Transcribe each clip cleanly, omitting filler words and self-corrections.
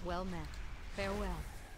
Well met. Farewell.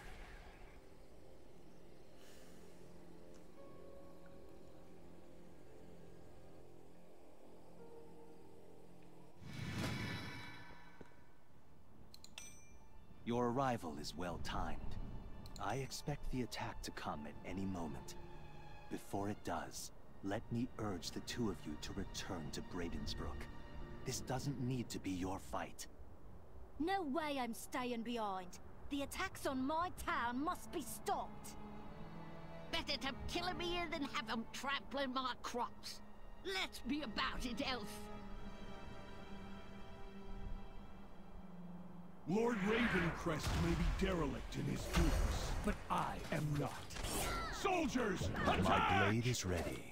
Your arrival is well timed. I expect the attack to come at any moment. Before it does, let me urge the two of you to return to Bravensbrook. This doesn't need to be your fight. No way I'm staying behind. The attacks on my town must be stopped. Better to kill him here than have him trampling my crops. Let's be about it, Elf. Lord Ravencrest may be derelict in his duties, but I am not. Soldiers, attack! My blade is ready.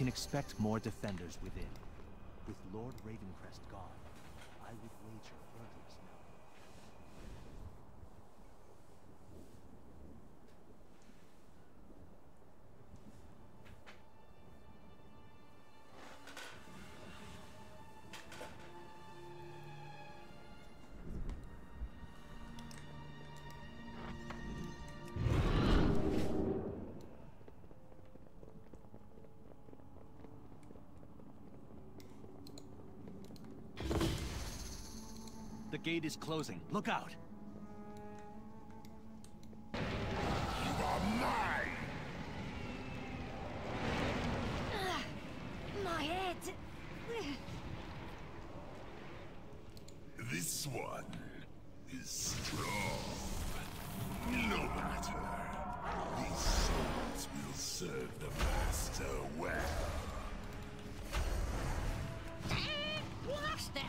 can expect more defenders within. With Lord Ravencrest gone, I would wager Erdre's now. The gate is closing. Look out! You are mine! My head. This one is strong. No matter. These swords will serve the Master well. What's that?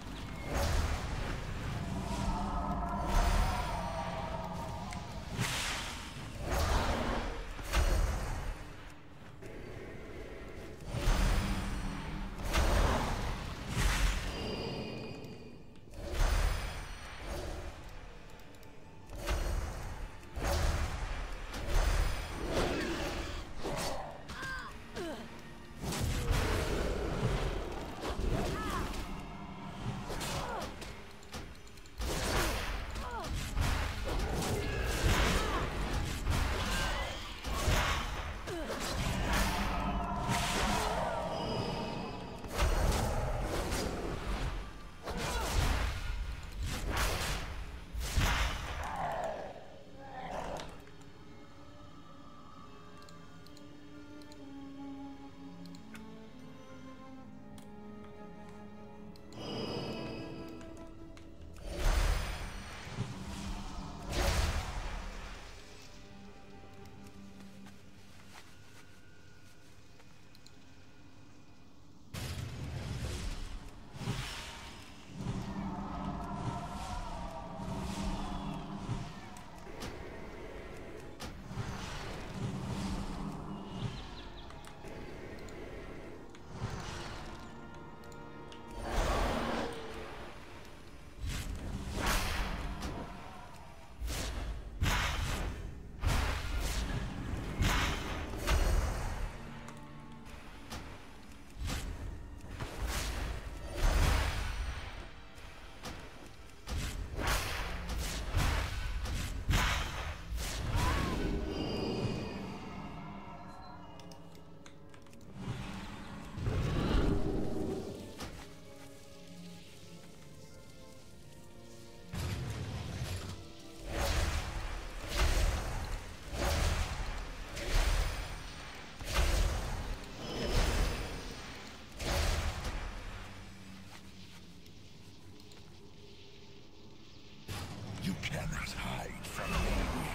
You cannot hide from me.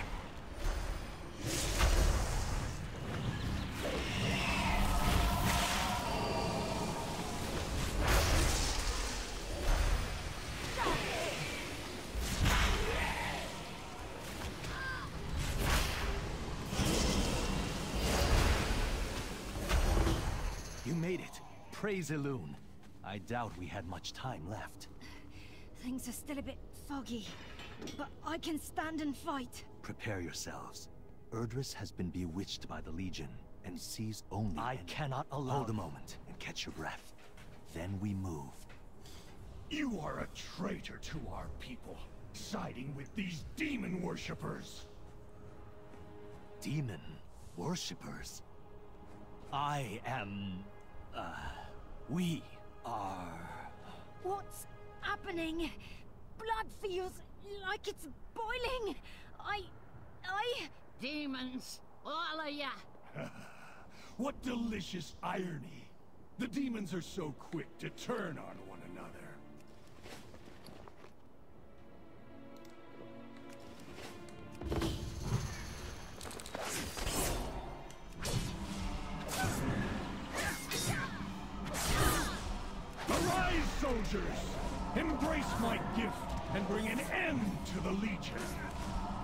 You made it. Praise Elune. I doubt we had much time left. Things are still a bit foggy, but I can stand and fight. Prepare yourselves. Erdris has been bewitched by the Legion, and sees only... I cannot allow... Hold a moment, and catch your breath. Then we move. You are a traitor to our people, siding with these demon worshippers. Demon worshippers? I am... we are... What's happening? Blood feels like it's boiling. I... Demons, all of ya. What delicious irony. The demons are so quick to turn on one another. Arise, soldiers! Embrace my gift and bring an end to the Legion.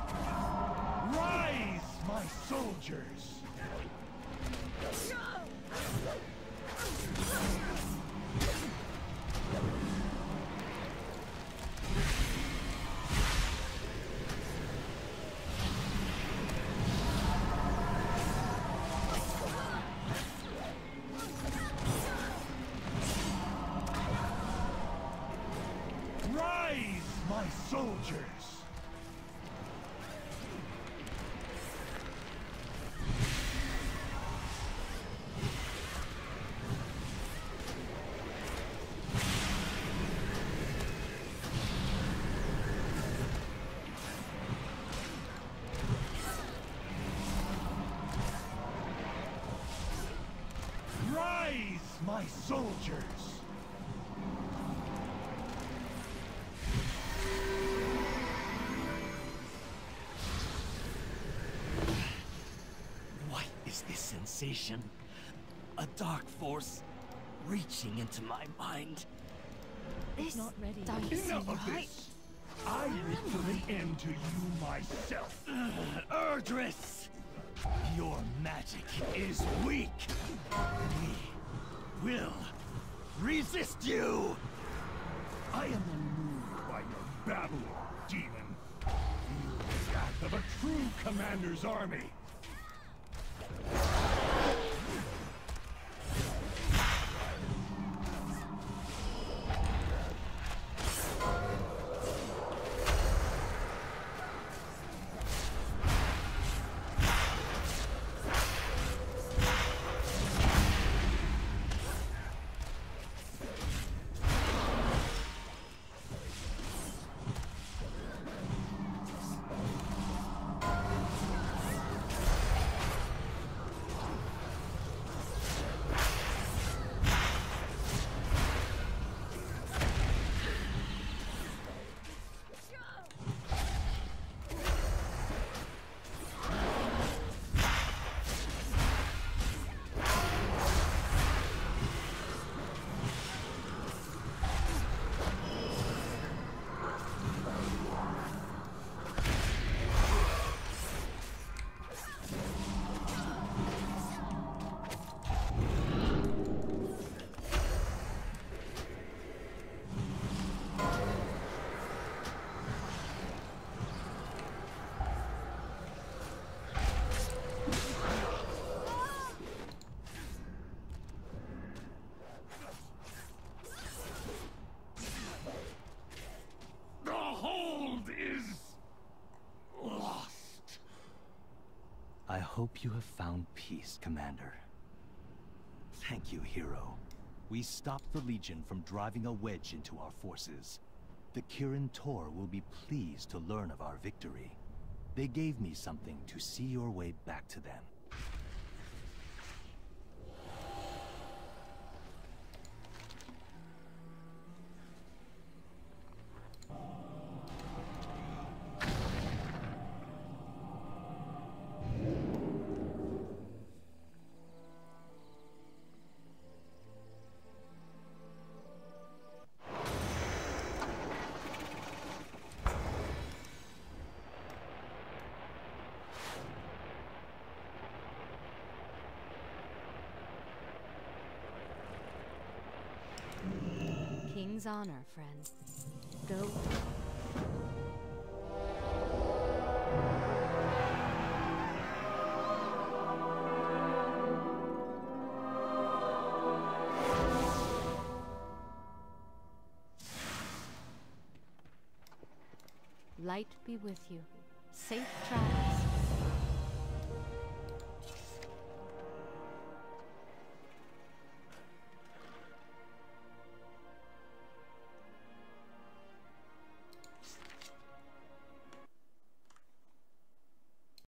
Rise, my soldiers! Rise, my soldiers! Rise, my soldiers! What is this sensation? A dark force reaching into my mind. This not ready. don't seem Enough of right. this! I will put an end to you myself! Erdris! Your magic is weak! We will resist you! I am unmoved by your babbling, demon. Feel the wrath of a true commander's army. The hold is lost. I hope you have found peace, Commander. Thank you, hero. We stopped the Legion from driving a wedge into our forces. The Kirin Tor will be pleased to learn of our victory. They gave me something to see your way back to them. King's honor, friend. Go. Light be with you. Safe travels.